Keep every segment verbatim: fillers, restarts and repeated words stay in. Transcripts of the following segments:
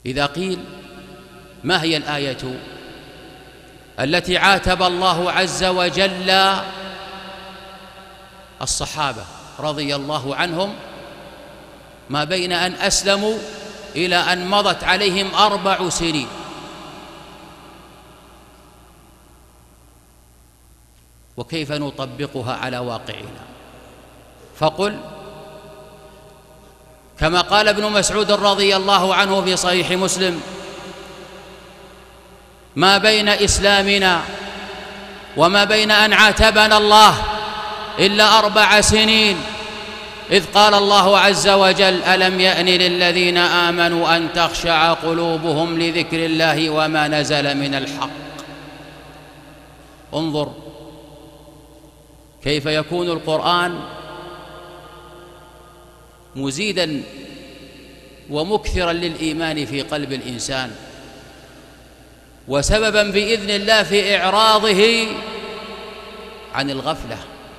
إذا قيل ما هي الآية التي عاتب الله عز وجل الصحابة رضي الله عنهم ما بين أن أسلموا إلى أن مضت عليهم أربع سنين؟ وكيف نطبقها على واقعنا؟ فقل كما قال ابن مسعود رضي الله عنه في صحيح مسلم: ما بين إسلامنا وما بين أن عاتبنا الله إلا أربع سنين، إذ قال الله عز وجل: ألم يأن للذين آمنوا أن تخشع قلوبهم لذكر الله وما نزل من الحق. انظر كيف يكون القرآن مزيداً ومكثراً للإيمان في قلب الإنسان، وسبباً بإذن الله في إعراضه عن الغفلة.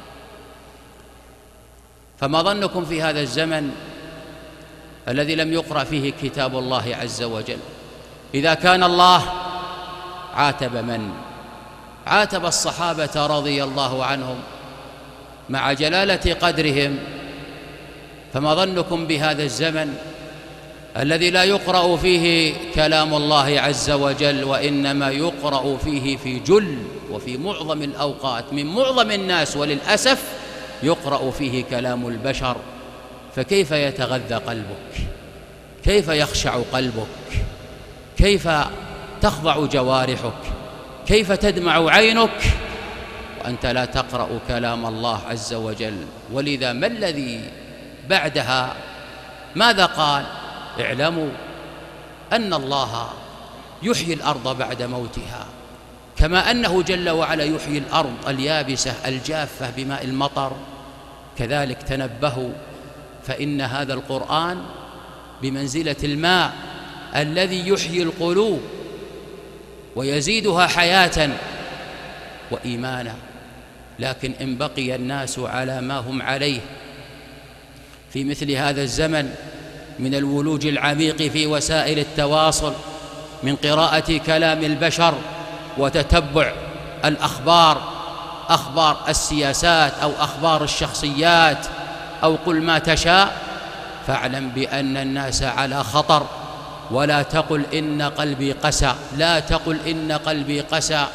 فما ظنكم في هذا الزمن الذي لم يقرأ فيه كتاب الله عز وجل؟ إذا كان الله عاتب من؟ عاتب الصحابة رضي الله عنهم مع جلالة قدرهم، فما ظنكم بهذا الزمن الذي لا يقرأ فيه كلام الله عز وجل، وإنما يقرأ فيه في جل وفي معظم الأوقات من معظم الناس، وللأسف يقرأ فيه كلام البشر؟ فكيف يتغذى قلبك؟ كيف يخشع قلبك؟ كيف تخضع جوارحك؟ كيف تدمع عينك وأنت لا تقرأ كلام الله عز وجل؟ ولذا ما الذي بعدها؟ ماذا قال؟ اعلموا أن الله يحيي الأرض بعد موتها، كما أنه جل وعلا يحيي الأرض اليابسة الجافة بماء المطر، كذلك تنبهوا فإن هذا القرآن بمنزلة الماء الذي يحيي القلوب ويزيدها حياة وإيمانا. لكن إن بقي الناس على ما هم عليه في مثل هذا الزمن من الولوج العميق في وسائل التواصل، من قراءة كلام البشر وتتبع الأخبار، أخبار السياسات أو أخبار الشخصيات أو قل ما تشاء، فاعلم بأن الناس على خطر. ولا تقل إن قلبي قسى، لا تقل إن قلبي قسى،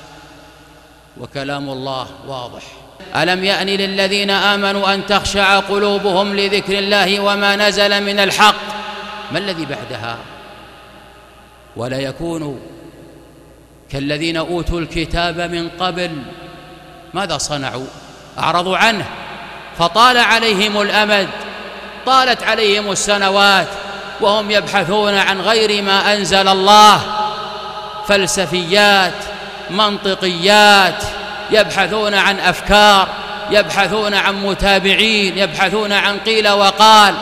وكلام الله واضح: ألم يأن للذين آمنوا أن تخشع قلوبهم لذكر الله وما نزل من الحق. ما الذي بعدها؟ ولا يكونوا كالذين أوتوا الكتاب من قبل. ماذا صنعوا؟ أعرضوا عنه فطال عليهم الأمد، طالت عليهم السنوات وهم يبحثون عن غير ما أنزل الله، فلسفيات، منطقيات، يبحثون عن أفكار، يبحثون عن متابعين، يبحثون عن قيل وقال،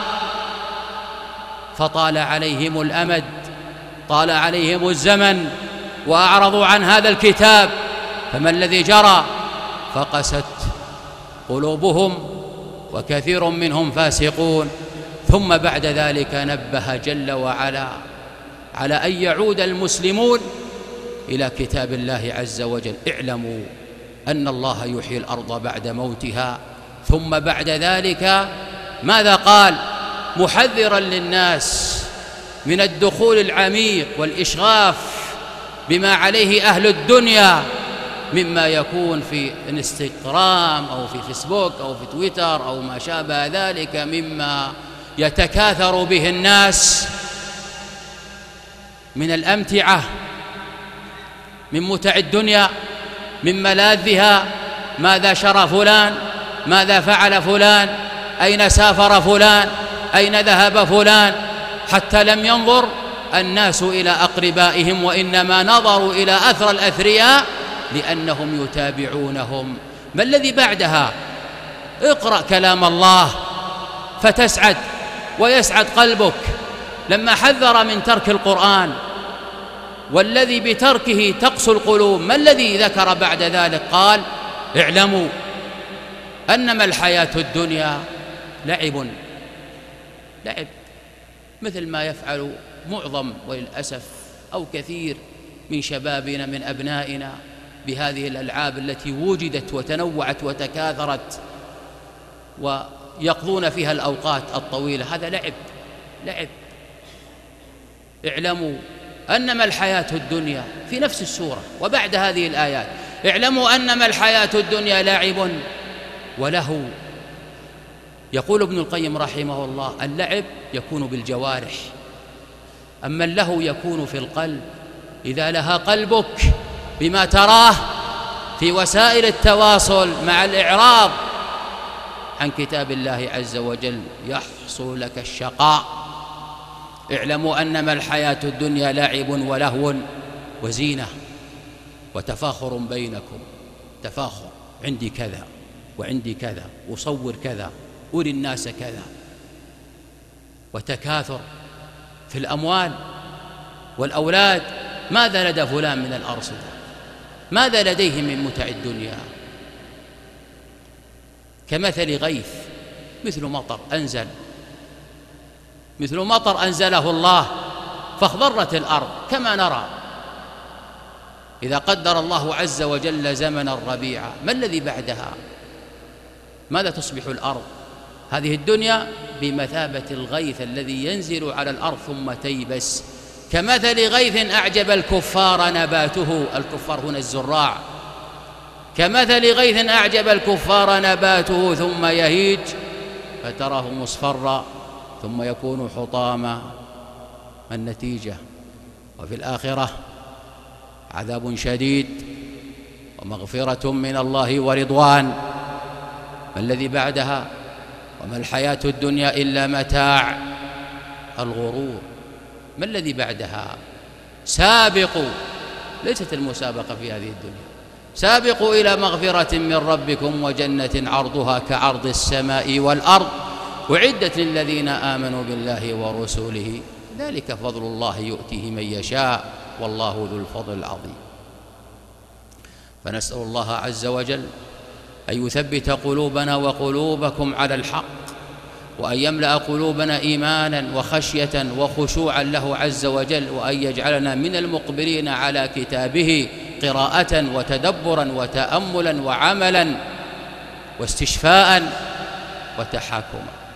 فطال عليهم الأمد، طال عليهم الزمن، وأعرضوا عن هذا الكتاب. فما الذي جرى؟ فقست قلوبهم وكثير منهم فاسقون. ثم بعد ذلك نبه جل وعلا على أن يعود المسلمون إلى كتاب الله عز وجل: اعلموا أن الله يحيي الأرض بعد موتها. ثم بعد ذلك ماذا قال؟ محذرا للناس من الدخول العميق والإشغاف بما عليه أهل الدنيا مما يكون في انستغرام أو في فيسبوك أو في تويتر أو ما شابه ذلك مما يتكاثر به الناس من الأمتعة، من متع الدنيا، من ملاذها. ماذا شرى فلان؟ ماذا فعل فلان؟ أين سافر فلان؟ أين ذهب فلان؟ حتى لم ينظر الناس إلى أقربائهم، وإنما نظروا إلى أثر الأثرياء لأنهم يتابعونهم. ما الذي بعدها؟ اقرأ كلام الله فتسعد ويسعد قلبك. لما حذر من ترك القرآن والذي بتركه تقسو القلوب، ما الذي ذكر بعد ذلك؟ قال: اعلموا أنما الحياة الدنيا لعب لعب مثل ما يفعل معظم وللأسف أو كثير من شبابنا من أبنائنا بهذه الألعاب التي وجدت وتنوعت وتكاثرت ويقضون فيها الأوقات الطويلة. هذا لعب لعب. اعلموا أنما الحياة الدنيا في نفس السورة وبعد هذه الآيات، اعلموا أنما الحياة الدنيا لعب ولهو. يقول ابن القيم رحمه الله: اللعب يكون بالجوارح، أما اللهو يكون في القلب. إذا لها قلبك بما تراه في وسائل التواصل مع الإعراض عن كتاب الله عز وجل يحصل لك الشقاء. اعلموا أنما الحياة الدنيا لعب ولهو وزينة وتفاخر بينكم، تفاخر، عندي كذا وعندي كذا، أصور كذا، أري الناس كذا، وتكاثر في الأموال والأولاد. ماذا لدى فلان من الأرصدة؟ ماذا لديه من متع الدنيا؟ كمثل غيث، مثل مطر أنزل، مثل مطر أنزله الله فاخضرت الأرض كما نرى. إذا قدر الله عز وجل زمن الربيع، ما الذي بعدها؟ ماذا تصبح الأرض؟ هذه الدنيا بمثابة الغيث الذي ينزل على الأرض ثم تيبس. كمثل غيث أعجب الكفار نباته، الكفار هنا الزراع. كمثل غيث أعجب الكفار نباته ثم يهيج فتراه مصفرا ثم يكون حطاما. ما النتيجة؟ وفي الآخرة عذاب شديد ومغفرة من الله ورضوان. ما الذي بعدها؟ وما الحياة الدنيا إلا متاع الغرور. ما الذي بعدها؟ سابقوا، ليست المسابقة في هذه الدنيا، سابقوا إلى مغفرة من ربكم وجنة عرضها كعرض السماء والأرض أعدت للذين آمنوا بالله ورسوله ذلك فضل الله يؤتيه من يشاء والله ذو الفضل العظيم. فنسأل الله عز وجل أن يثبت قلوبنا وقلوبكم على الحق، وأن يملأ قلوبنا إيمانا وخشية وخشوعا له عز وجل، وأن يجعلنا من المقبلين على كتابه قراءة وتدبرا وتأملا وعملا واستشفاء وتحاكما.